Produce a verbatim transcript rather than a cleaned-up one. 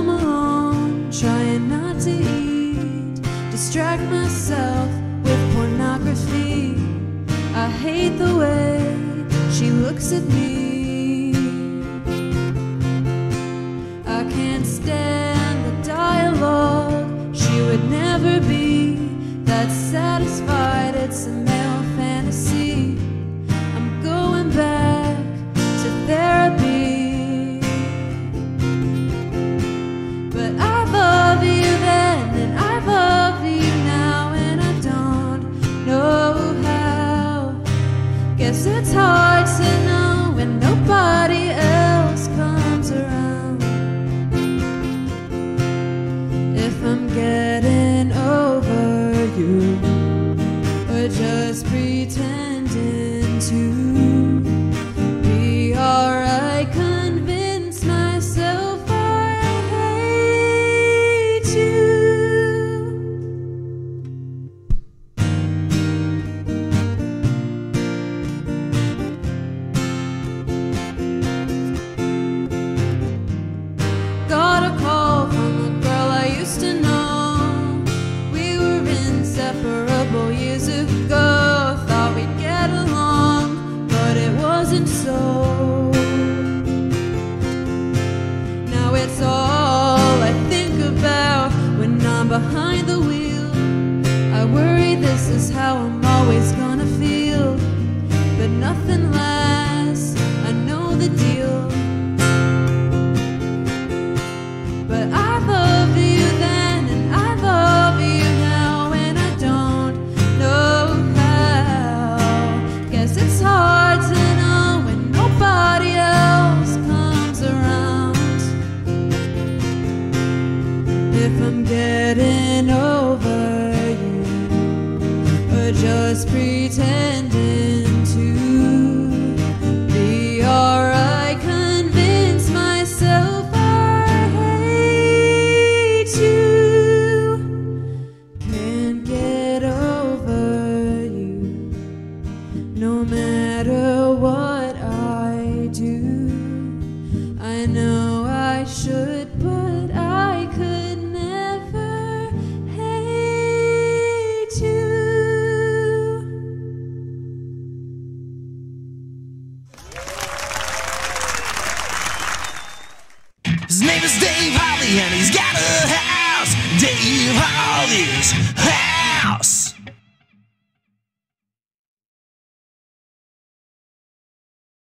home alone, trying not to eat, distract myself with pornography. I hate the way she looks at me. I can't stand the dialogue. She would never be that satisfied. It's a male fantasy. I'm going back to therapy. But I love you then and I love you now, and I don't know how. Guess it's hard to know when nobody else comes around. If I'm getting over you, or just pretending to be alright, convince myself I hate you. Got a call from a girl I used to know. We were inseparable years ago. Thought we'd get along, but it wasn't so. Now it's all I think about when I'm behind the wheel. I worry this is how I'm always gonna feel, but nothing lasts, I know the deal. But I love you then and I love you now, and I don't know how. Guess it's hard to know when nobody else comes around. If I'm getting over you, or just pretending to be alright, convince myself I hate you. Can't get over you, no matter what I do. I know I should, but I could never hate you. His name is Dave Harvey and he's got a house. Dave Harvey's